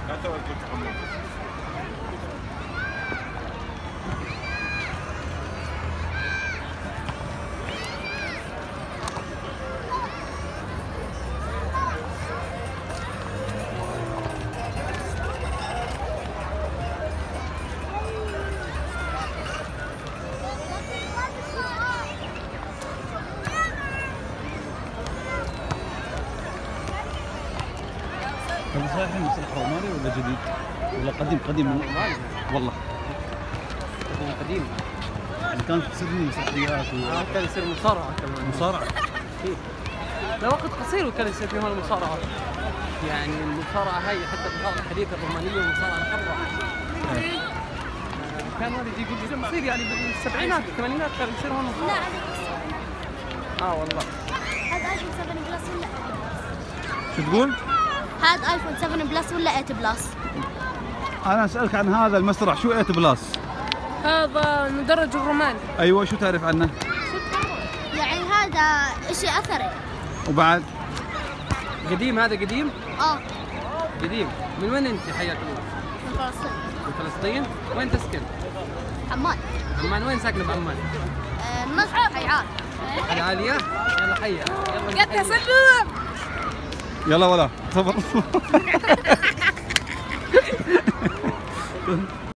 هذا صحيح المسرح روماني ولا جديد؟ ولا قديم قديم؟ والله قديم. يعني كانت تصير مسرحيات كان يصير مصارعة كمان. مصارعة؟ إيه. لوقت قصير وكان يصير فيها المصارعة. يعني المصارعة هاي حتى المصارعة الحديثة الرومانية والمصارعة الحرة. كان والدي يقول لي يصير يعني بالسبعينات والثمانينات كان يصير هون مصارعة. لا والله. هذا ايفون 7 بلس ولا شو تقول؟ هذا ايفون 7 بلس ولا 8 بلس؟ أنا أسألك عن هذا المسرح، شو 8 بلس؟ هذا المدرج الروماني. أيوه، شو تعرف عنه؟ يعني هذا شيء اثري. وبعد؟ قديم. هذا قديم؟ قديم. من وين أنت حياك الله؟ من فلسطين. من فلسطين؟ وين تسكن؟ عمان. عمان. وين ساكنة بعمان؟ النصر حيعان. العالية؟ يلا حيا. يلا سلم. يلا ولا صبر